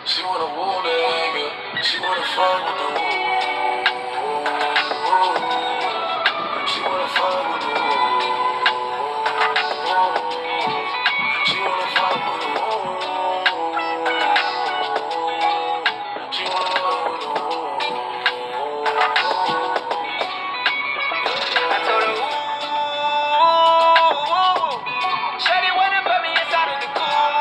She wanna woo nigga. She wanna fuck with the woo. She wanna fuck with the woo. She wanna fuck with the woo. She wanna fuck with the woo. I told her, ooh, Shawty wanna put me inside of the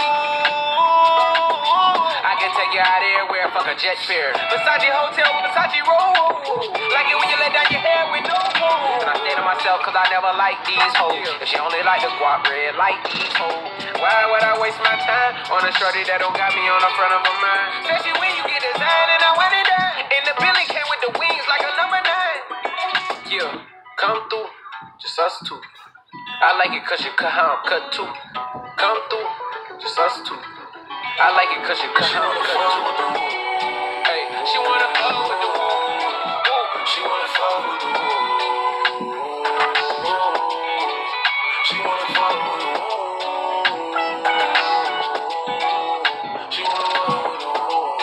cool. I can take you out everywhere, fuck a jet fare. Versace hotel with Versace roll. Like it when you let down your hair with no clothes. And I stay to myself cause I never like these hoes. If she only like the guap red, like these hoes. Why would I waste my time on a shorty that don't got me on the front of her mind? Especially when you get designed and I want it down. And the Billy came with the wings like a number 9. Yeah, come through, just us two. I like it cause you cut how I'm cut too. Come through, just us two. I like it cause you cut how I'm cut too. Hey, she wanna fuck with the woo. She wanna fuck with the woo. She wanna fuck with the woo. She wanna fuck with the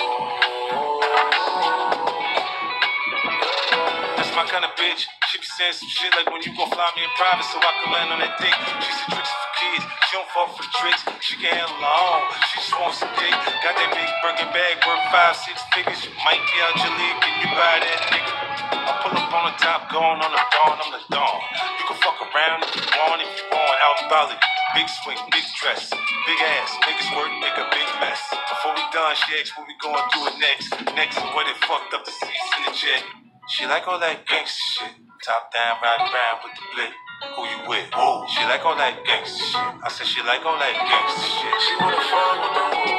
woo. That's my kind of bitch. She be saying some shit like when you gon' fly me in private so I can land on that dick. She said tricks for kids. She don't fall for the tricks. She can handle her own. She just wants some dick. Got that big Birkin bag worth 5-6 figures. You might be out your league. Can you buy that nigga? I pull up on the top, going on the dawn. I'm the dawn. You can fuck around if you want. If you want, out in Bali. Big swing, big dress, big ass. Niggas work, make a big mess. Before we done, she asked what we gonna do it next. Next is what it fucked up the seats in the jet. She like all that gangsta shit. Top down, riding around with the blick. Who you with? Whoa. She like all that gangsta shit. I said she like all that gangsta shit. She wanna fuck with the woo.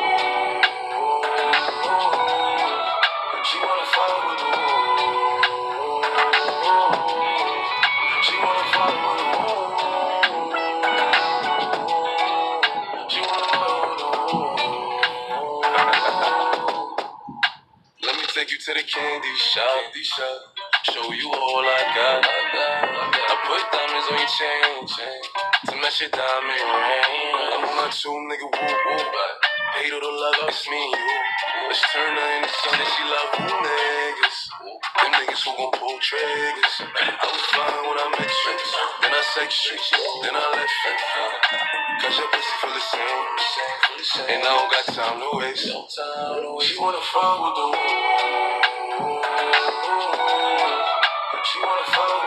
She wanna fuck with the woo. She wanna fuck with the woo. She wanna fuck with the woo. Let me take you to the candy shop. Show you all I got. I put diamonds on your chain to match your diamond ring. I'm on my two nigga woo. Hate all the love, it's me and you. Let's turn her into something she love. Who niggas? Them niggas who gon' pull triggers. I was fine when I met you. Then I sex you. Then I left you. Cause your pussy feel the same. And I don't got time to waste. She wanna fuck with the woo. She wanna fuck